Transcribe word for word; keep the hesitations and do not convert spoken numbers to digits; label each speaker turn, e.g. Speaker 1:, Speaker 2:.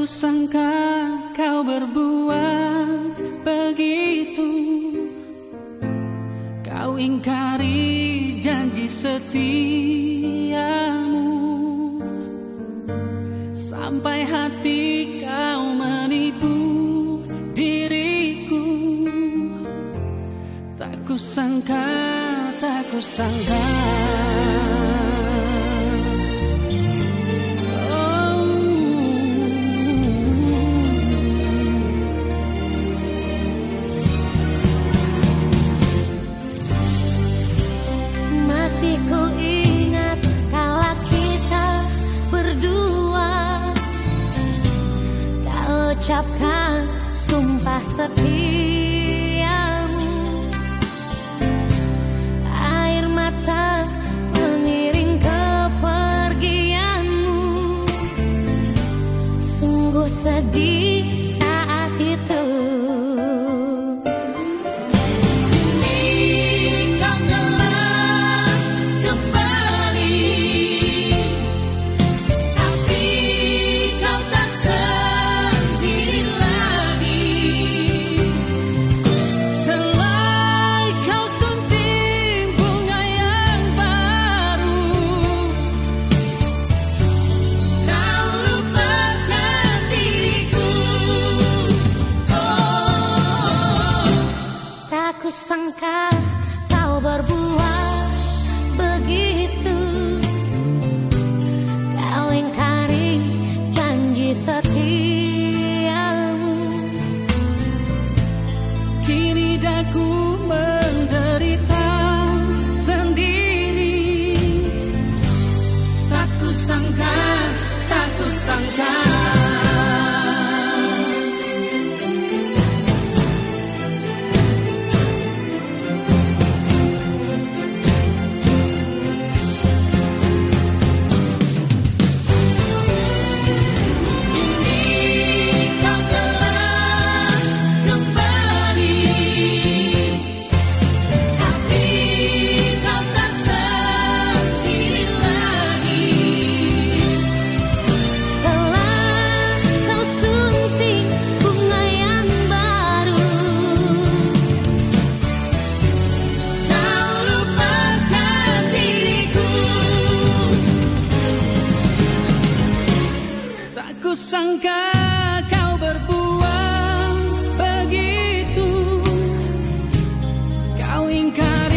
Speaker 1: kusangka kau berbuat begitu. Kau ingkari janji setiamu, sampai hati kau menipu diriku. Tak kusangka, tak kusangka.
Speaker 2: Ku ingat kala kita berdua, kau ucapkan sumpah setiamu. Air mata mengiring kepergianmu, sungguh sedih saat itu. Kusangka kau berbuat begitu, kau ingkari janji setiamu.
Speaker 1: Kini daku menderita sendiri. Tak kusangka, tak kusangka. Kusangka kau berbuat begitu, kau ingkari